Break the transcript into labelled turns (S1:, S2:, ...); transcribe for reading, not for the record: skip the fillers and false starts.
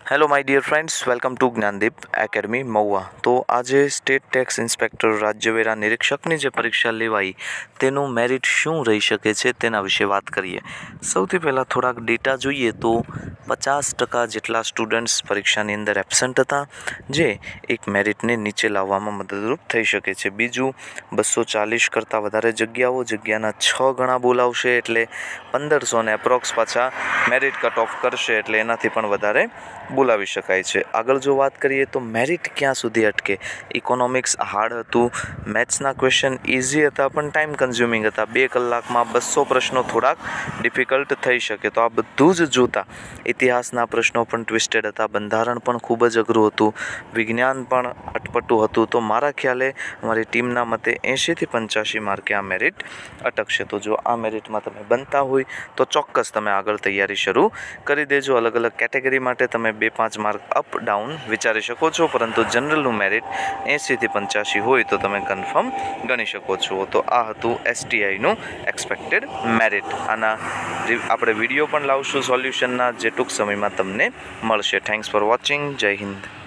S1: Hello my dear friends, welcome to Gyandeep academy Mahuva. तो आज state tax inspector राज्यवेरा निरीक्षकनी जे परीक्षा लेवाई तेनु मेरिट शू रही शके छे तेना विषे बात करिए। सौथी पहला थोड़ाक डेटा जोईए तो 50% जेटला स्टूडंट्स परीक्षानी अंदर एब्सेंट था, जे एक मेरिटने नीचे लाववामां मददरूप थई शके छे। बीजू 240 करता वधारे जग्याओ जग्याना 6 गणा बोलावशे एटले 1500 ने एप्रोक्स पाछा मेरिट कट ऑफ करशे एटले एनाथी पण वधारे बोलावी शकाय छे। आगळ जो बात करिए तो मेरिट क्यां सुधी अटके। इकोनॉमिक्स हार्ड हतुं, मैथ्सना क्वेश्चन इजी हता पण टाइम कन्ज्यूमिंग हता। 2 कलाकमां 200 प्रश्नों थोड़ाक डिफिकल्ट थई शके। तो आ बधुं ज जोता इतिहासना प्रश्नों पण ट्विस्टेड हता, बंधारण पण खूब ज अघरुं हतुं, विज्ञान पण अटपटुं हतुं। तो मारा ख्याले अमारी टीमना मते 80 થી 85 मार्के आ मेरिट अटकशे। तो जो आ मेरिटमां तमे बनता होय तो चोक्कस तमे आगळ तैयारी शरू करी देजो। अलग अलग केटेगरी माटे तमे 2-5 मार्क अप डाउन विचारी शको छो, परंतु जनरलनुं मेरिट 80 થી 85 होय तो तमे कन्फर्म गणी शको छो। तो आ हतुं STI नुं एक्सपेक्टेड मेरिट। आना આપણે વિડીયો પણ લાવશું સોલ્યુશનના, જે ટૂંક સમયમાં તમને મળશે। Thanks for watching. જય હિન્દ।